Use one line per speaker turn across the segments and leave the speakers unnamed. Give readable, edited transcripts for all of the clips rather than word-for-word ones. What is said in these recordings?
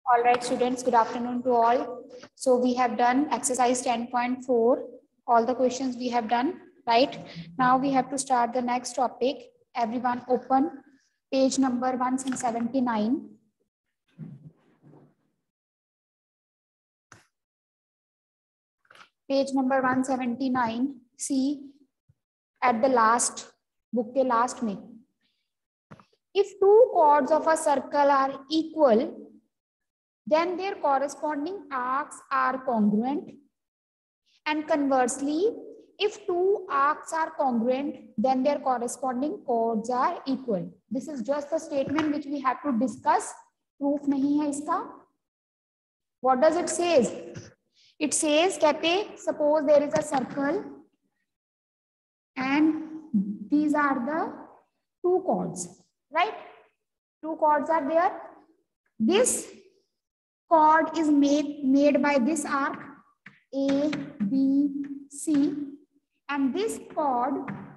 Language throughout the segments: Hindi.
All right, students, good afternoon to all. So we have done exercise 10.4. All the questions we have done, right? Now we have to start the next topic. Everyone open page number 179. Page number 179. See at the last, book के last में. If two chords of a circle are equal, then their corresponding arcs are congruent, and conversely, if two arcs are congruent, then their corresponding chords are equal. This is just a statement which we have to discuss. Proof नहीं है इसका. What does it says? It says कहते suppose there is a circle and these are the two chords, right? Two chords are there. This chord is made by this arc A, B, C, and this chord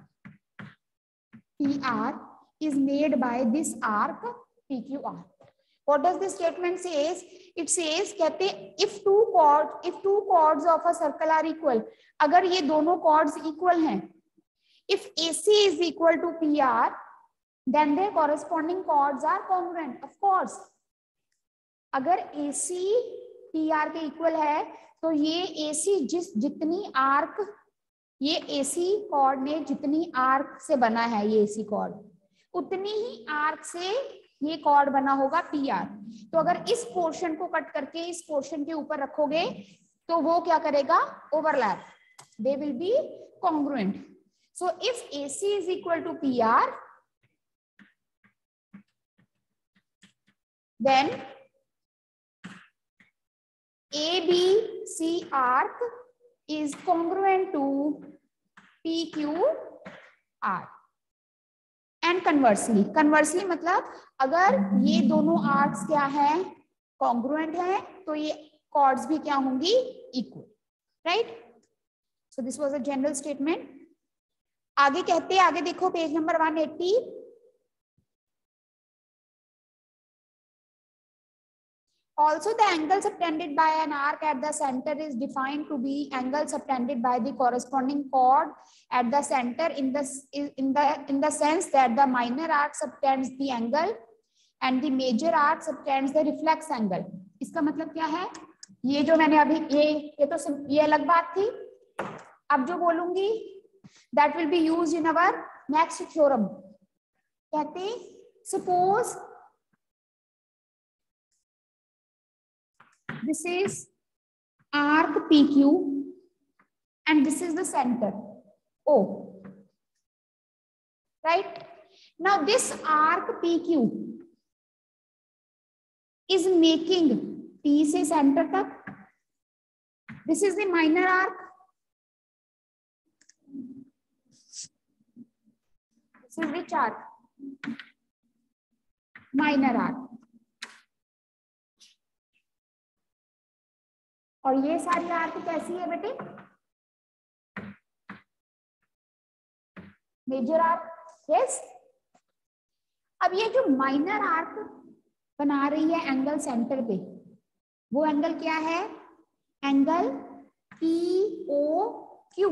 PR is made by this arc PQR. What does this statement says? It says कहते if two chords of a circle are equal, अगर ये दोनों chords equal हैं, if AC is equal to PR, then their corresponding chords are congruent. Of course, अगर AC PR के इक्वल है तो ये AC जितनी आर्क, ये AC कॉर्ड में जितनी आर्क से बना है ये AC कॉर्ड, उतनी ही आर्क से ये कॉर्ड बना होगा PR. तो अगर इस पोर्शन को कट करके इस पोर्शन के ऊपर रखोगे तो वो क्या करेगा? Overlap. They will be congruent. So if AC is equal to PR, then ABC arc is congruent to PQR. And conversely मतलब अगर ये दोनों आर्क्स क्या है? congruent है, तो ये chords भी क्या होंगी? equal, right? So this was a general statement. आगे कहते हैं, आगे देखो page number 180. Also, the angle subtended by an arc at the center is defined to be angle subtended by the corresponding chord at the center in the sense that the minor arc subtends the angle and the major arc subtends the reflex angle. इसका मतलब क्या है? ये जो मैंने अभी ये तो ये अलग बात थी. अब जो बोलूंगी that will be used in our next theorem. कहते suppose this is arc PQ and this is the center O, right? Now this arc PQ is making P से center तक. This is the minor arc. This is which arc? Minor arc. और ये सारी आर्क कैसी है बेटे? Major arc. यस. अब ये जो माइनर आर्क बना रही है एंगल सेंटर पे, वो एंगल क्या है? Angle POQ.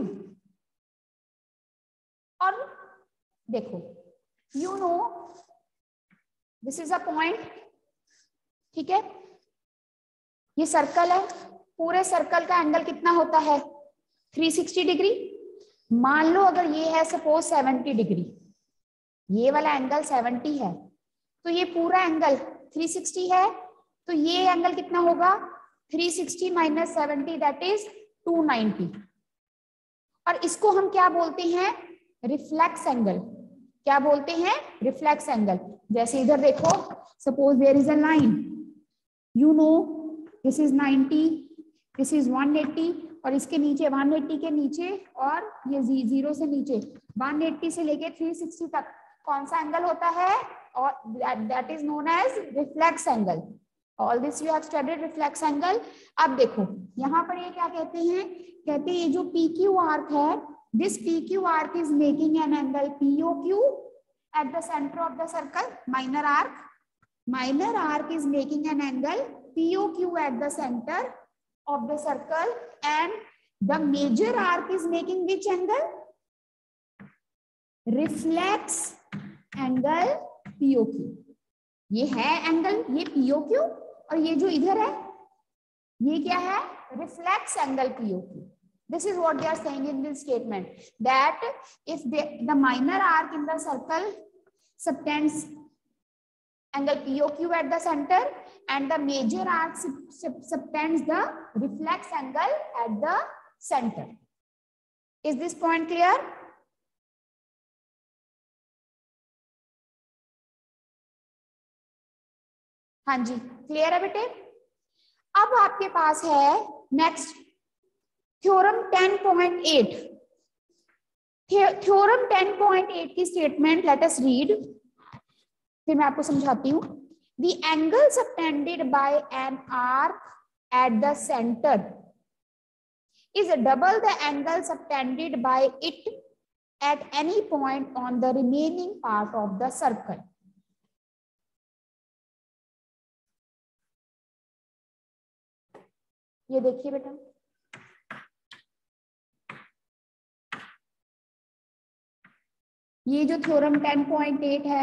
और देखो, you know this is a point, ठीक है? ये सर्कल है, पूरे सर्कल का एंगल कितना होता है? 360 डिग्री. मान लो अगर ये है सपोज 70 डिग्री, ये वाला एंगल 70 है, तो ये पूरा एंगल 360 है, तो ये एंगल कितना होगा? 360 माइनस 70 दैट इज 290. और इसको हम क्या बोलते हैं? Reflex angle. क्या बोलते हैं? Reflex angle. जैसे इधर देखो, suppose there is a line, you know this is 90, this is 180, और इसके नीचे 180 के नीचे और ये 0 से नीचे 180 से लेके 360 तक कौन सा एंगल होता है? और that is known as reflex angle. All this you have studied reflex angle. अब देखो यहाँ पर ये क्या कहते हैं? कहते हैं ये जो PQ आर्क है, this PQ arc is making an angle POQ at the center of the circle. Minor arc is making an angle POQ at the center of the circle and the major arc is making which angle? Reflex angle POQ. ये है एंगल, ये POQ, और ये जो इधर है ये क्या है? Reflex angle POQ. This is what they are saying in this statement, that if the minor arc in the circle subtends angle POQ at the center and the major arc subtends the reflex angle at the center. Is this point clear? हाँ जी, क्लियर है बेटे। अब आपके पास है नेक्स्ट थ्योरम 10.8। थ्योरम 10.8 की स्टेटमेंट लेट अस रीड, फिर मैं आपको समझाती हूँ। The angle subtended by an arc at the center is double the angle subtended by it at any point on the remaining part of the circle. ये देखिए बेटा, ये जो थ्योरम 10.8 है,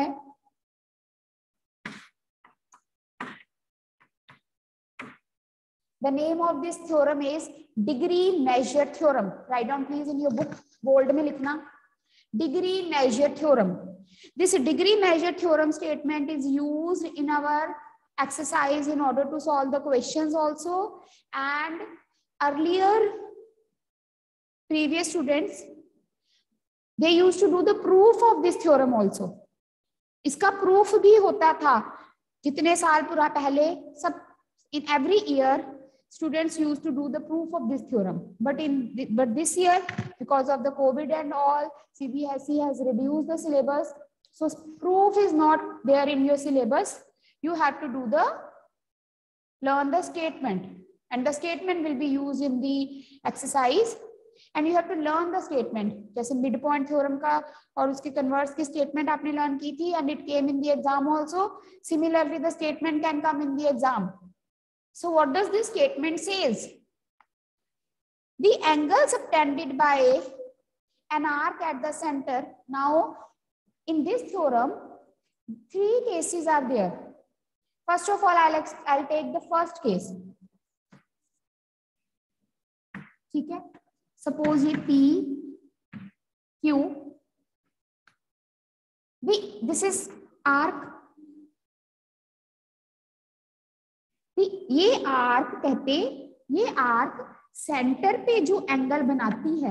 the name of this theorem is degree measure theorem. Write down please in your book, bold में लिखना, degree measure theorem. This degree measure theorem statement is used in our exercise in order to solve the questions also, and earlier previous students they used to do the proof of this theorem also. इसका proof भी होता था कितने साल पूरा पहले, सब in every year students used to do the proof of this theorem, but this year because of the COVID and all, CBSE has reduced the syllabus, so proof is not there in your syllabus. You have to do learn the statement, and the statement will be used in the exercise, and you have to learn the statement. जैसे midpoint theorem का और उसके converse की statement आपने learn की थी, and it came in the exam also. Similarly, the statement can come in the exam. So what does this statement says? The angle subtended by an arc at the center. Now, in this theorem, three cases are there. First of all, I'll take the first case. ठीक है? Suppose ये P, Q. This is arc. ये आर्क कहते, ये आर्क सेंटर पे जो एंगल बनाती है,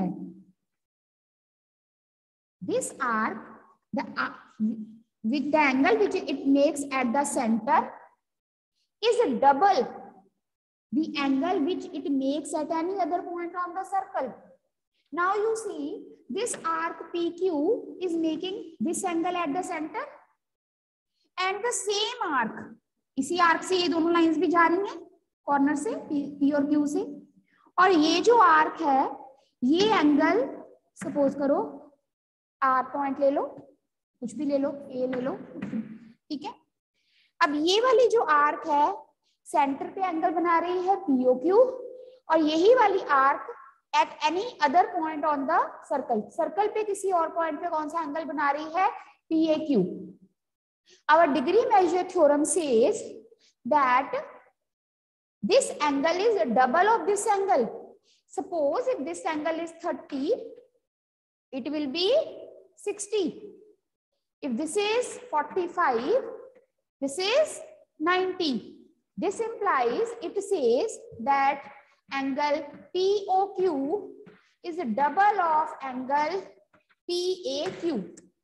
this arc, with the angle which it makes at the center is double the angle which it makes at any other point on the circle. Now you see this arc PQ is making this angle at the center, and the same arc, इसी आर्क से ये दोनों लाइंस भी जा रही हैं कॉर्नर से, P और Q से, और ये जो आर्क है ये एंगल सपोज करो R पॉइंट ले लो, कुछ भी ले लो, A ले लो, ठीक है। अब ये वाली जो आर्क है सेंटर पे एंगल बना रही है POQ, और यही वाली arc at any other point on the circle, circle पे किसी और पॉइंट पे कौन सा एंगल बना रही है? PAQ. Our degree measure theorem says that this angle is a double of this angle. Suppose if this angle is 30, it will be 60. If this is 45, this is 90. This implies, it says that angle POQ is a double of angle PAQ.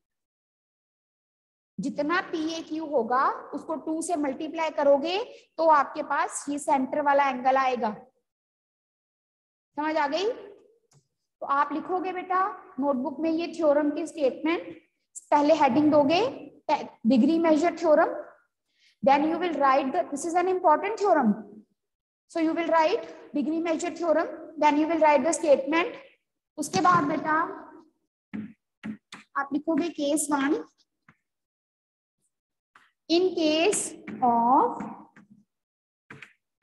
जितना PAQ होगा उसको 2 से मल्टीप्लाई करोगे तो आपके पास ये सेंटर वाला एंगल आएगा। समझ आ गई? तो आप लिखोगे बेटा नोटबुक में ये थ्योरम की स्टेटमेंट, पहले हेडिंग दोगे degree major theorem, then you will write this is an important theorem, so you will write degree major theorem, then you will write the statement. उसके बाद बेटा आप लिखोगे case 1, in case of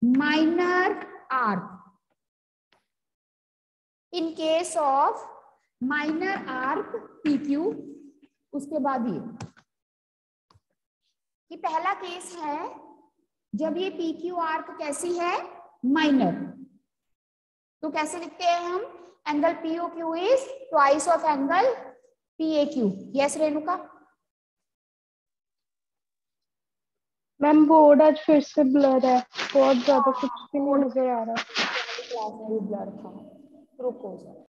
minor arc, in case of minor arc PQ, उसके बाद ये पहला केस है जब ये PQ आर्क कैसी है, माइनर, तो कैसे लिखते हैं हम, angle POQ is twice of angle PAQ। Yes Renuka?
Ma'am board आज फिर से ब्लर है, बहुत ज्यादा कुछ भी नहीं नजर आ रहा।
क्लास में भी ब्लर था, रुको जरा।